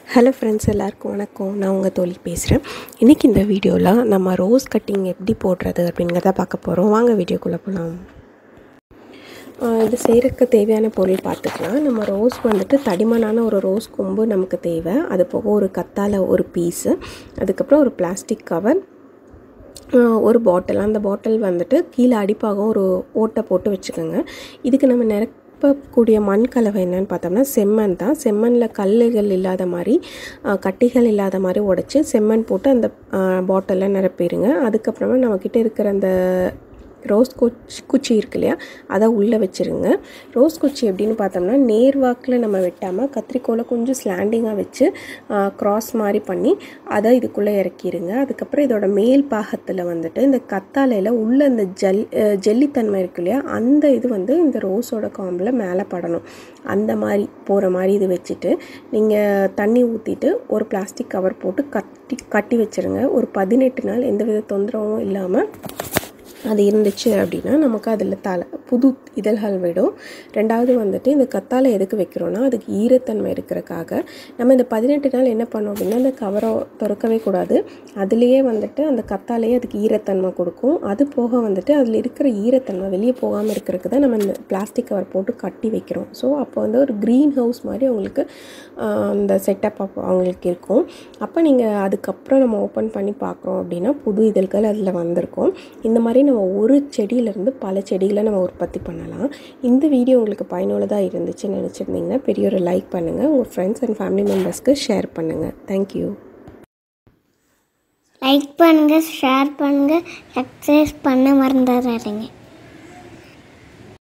Hello friends, எல்லாருக்கும் வணக்கம். நான் உங்கள் தோழி பேசுகிறேன். இன்றைக்கி இந்த வீடியோவில் நம்ம ரோஸ் கட்டிங் எப்படி போடுறது அப்படிங்கிறத பார்க்க போகிறோம். வாங்க வீடியோக்குள்ளே போகலாம். இது செய்கிறதுக்கு தேவையான பொருள் பார்த்துக்கலாம். நம்ம ரோஸ் வந்துட்டு தடிமனான ஒரு ரோஸ் கொம்பு நமக்கு தேவை. அது போக ஒரு கத்தாழை ஒரு பீஸு, அதுக்கப்புறம் ஒரு பிளாஸ்டிக் கவர், ஒரு பாட்டில். அந்த பாட்டில் வந்துட்டு கீழே அடிப்பாகம் ஒரு ஓட்டை போட்டு வச்சுக்கோங்க. இதுக்கு நம்ம நிரப்பக்கூடிய மண் கலவை என்னன்னு பார்த்தோம்னா செம்மண் தான். செம்மண்ணில் கல்லுகள் இல்லாத மாதிரி, கட்டிகள் இல்லாத மாதிரி உடைச்சி செம்மண் போட்டு அந்த பாட்டிலில் நிரப்பிடுங்க. அதுக்கப்புறமா நம்மக்கிட்ட இருக்கிற அந்த ரோஸ் குச்சி இருக்கு இல்லையா, அதை உள்ளே வச்சுருங்க. ரோஸ் குச்சி எப்படின்னு பார்த்தோம்னா நேர்வாக்கில் நம்ம வெட்டாமல் கத்திரிக்கோலை கொஞ்சம் ஸ்லாண்டிங்காக வச்சு க்ராஸ் மாதிரி பண்ணி அதை இதுக்குள்ளே இறக்கிடுங்க. அதுக்கப்புறம் இதோட மேல் பாகத்தில் வந்துட்டு இந்த கத்தாழையில் உள்ள அந்த ஜெல்லித்தன்மை இருக்கு இல்லையா, அந்த இது வந்து இந்த ரோஸோட காம்பில் மேலே படணும். அந்த மாதிரி போகிற மாதிரி இது வச்சுட்டு நீங்கள் தண்ணி ஊற்றிட்டு ஒரு பிளாஸ்டிக் கவர் போட்டு கட்டி வச்சுருங்க. ஒரு 18 நாள் எந்தவித தொந்தரவும் இல்லாமல் அது இருந்துச்சு அப்படின்னா நமக்கு அதில் புது இதழ்கள் விடும். ரெண்டாவது வந்துட்டு இந்த கத்தாழை எதுக்கு வைக்கிறோன்னா அதுக்கு ஈரத்தன்மை இருக்கிறக்காக. நம்ம இந்த 18 நாள் என்ன பண்ணோம் அப்படின்னா அந்த கவரை திறக்கவே கூடாது. அதுலேயே வந்துட்டு அந்த கத்தாழையே அதுக்கு ஈரத்தன்மை கொடுக்கும். அது போக வந்துட்டு அதில் இருக்கிற ஈரத்தன்மை வெளியே போகாமல் இருக்கிறதுக்கு தான் நம்ம இந்த பிளாஸ்டிக் கவர் போட்டு கட்டி வைக்கிறோம். ஸோ அப்போ வந்து ஒரு க்ரீன் ஹவுஸ் மாதிரி அவங்களுக்கு அந்த செட்டப் அவங்களுக்கு இருக்கும். அப்போ நீங்கள் அதுக்கப்புறம் நம்ம ஓப்பன் பண்ணி பார்க்குறோம் அப்படின்னா புது இதழ்கள் அதில் வந்திருக்கும். இந்த மாதிரி நம்ம ஒரு செடியிலேருந்து பல செடிகளை நம்ம உற்பத்தி பண்ணலாம். இந்த வீடியோ உங்களுக்கு பயனுள்ளதாக இருந்துச்சுன்னு நினச்சிருந்தீங்கன்னா பெரிய ஒரு லைக் பண்ணுங்கள். உங்கள் ஃப்ரெண்ட்ஸ் அண்ட் ஃபேமிலி மெம்பர்ஸ்க்கு ஷேர் பண்ணுங்கள். தேங்க்யூ. லைக் பண்ணுங்கள், ஷேர் பண்ணுங்கள், சப்ஸ்கிரைப் பண்ண மறந்துடாதீங்க.